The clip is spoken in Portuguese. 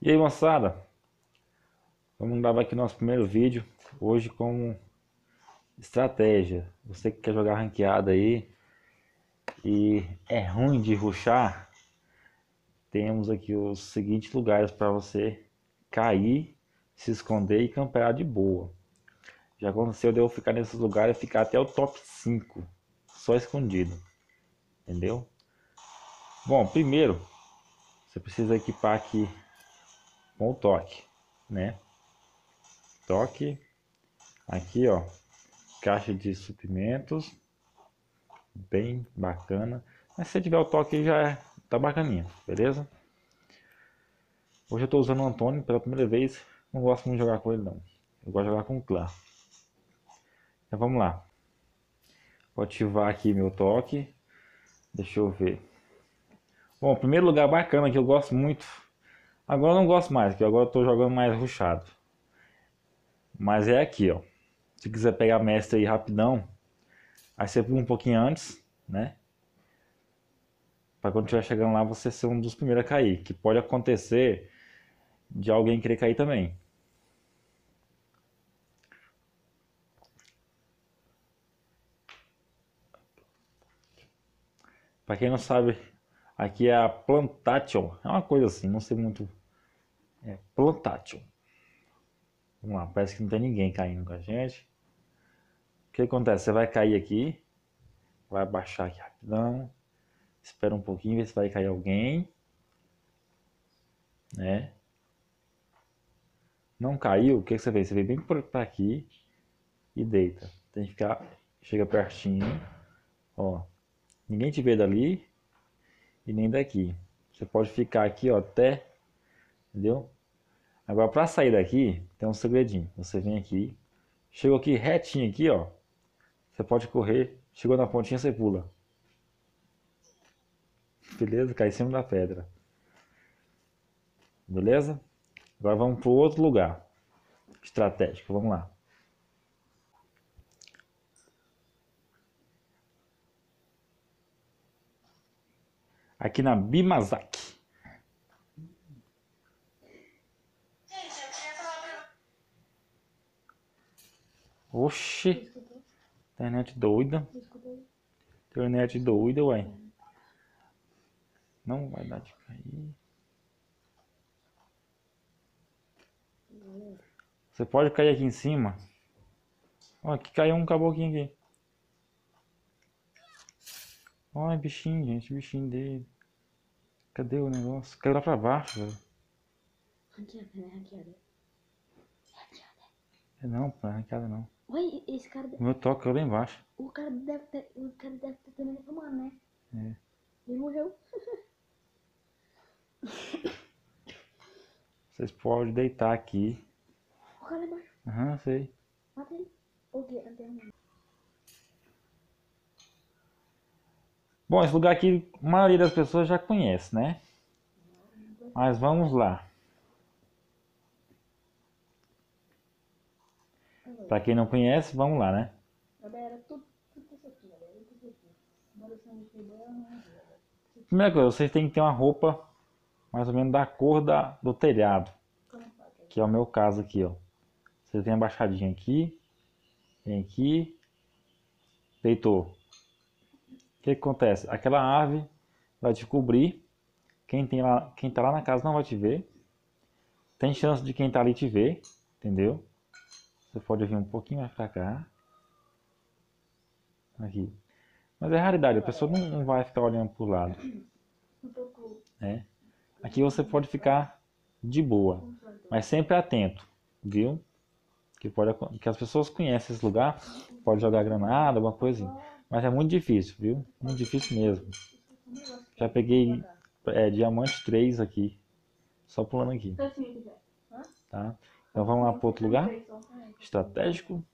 E aí, moçada, vamos gravar aqui nosso primeiro vídeo hoje com estratégia. Você que quer jogar ranqueada aí e é ruim de rushar, temos aqui os seguintes lugares para você cair, se esconder e campear de boa. Já aconteceu de eu ficar nesses lugares e ficar até o top 5 só escondido, entendeu? Bom, primeiro você precisa equipar aqui com o toque, né? Toque aqui, ó, caixa de suprimentos, bem bacana. Mas se tiver o toque já tá bacaninha, beleza? Hoje eu tô usando o Antônio pela primeira vez. Não gosto muito de jogar com ele não. Eu gosto de jogar com o clã. Então vamos lá. Vou ativar aqui meu toque. Deixa eu ver. Bom, primeiro lugar bacana que eu gosto muito. Agora eu não gosto mais, porque agora eu tô jogando mais rushado. Mas é aqui, ó. Se quiser pegar mestre aí rapidão, aí você pula um pouquinho antes, né? Para quando estiver chegando lá você ser um dos primeiros a cair. Que pode acontecer de alguém querer cair também. Para quem não sabe, aqui é a Plantation. É uma coisa assim, não sei muito. É Plantation. Vamos lá, parece que não tem ninguém caindo com a gente. O que acontece? Você vai cair aqui, vai abaixar aqui rapidão, espera um pouquinho, ver se vai cair alguém, né? Não caiu, o que você vê? Você vem bem por aqui e deita. Tem que ficar, chega pertinho, ó. Ninguém te vê dali e nem daqui. Você pode ficar aqui, ó, até, entendeu? Agora para sair daqui tem um segredinho. Você vem aqui, chegou aqui retinho aqui, ó. Você pode correr, chegou na pontinha, você pula. Beleza? Cai em cima da pedra. Beleza? Agora vamos para o outro lugar estratégico. Vamos lá. Aqui na Bimazaki. Oxi. Internet doida. Internet doida, uai. Não vai dar de cair. Você pode cair aqui em cima. Ó, aqui caiu um caboclinho aqui. Olha, bichinho, gente, bichinho dele. Cadê o negócio? Caiu lá pra baixo, velho. Ranqueada, né? Ranqueada. É não, pô, não é ranqueada não. Oi, esse cara. O meu toque caiu lá embaixo. O cara deve ter também reclamado, né? É. Ele morreu. Vocês podem deitar aqui. O cara é baixo. Aham, sei. Mata ele. O que? Antena. Bom, esse lugar aqui a maioria das pessoas já conhece, né? Mas vamos lá. Pra quem não conhece, vamos lá, né? Galera, tudo isso aqui, galera. Tudo isso aqui. Agora você não quebrando. Primeira coisa, vocês têm que ter uma roupa mais ou menos da cor do telhado. Que é o meu caso aqui, ó. Você tem a baixadinha aqui. Vem aqui. Deitou. O que acontece? Aquela árvore vai te cobrir. Quem tá lá na casa não vai te ver. Tem chance de quem tá ali te ver. Entendeu? Você pode vir um pouquinho mais pra cá. Aqui. Mas é raridade, a pessoa não vai ficar olhando pro lado. Né? Aqui você pode ficar de boa. Mas sempre atento. Viu? Que as pessoas conhecem esse lugar. Pode jogar granada, alguma coisa assim. Mas é muito difícil, viu? Muito difícil mesmo. Já peguei diamante 3 aqui. Só pulando aqui. Tá? Então vamos lá para outro lugar. Estratégico.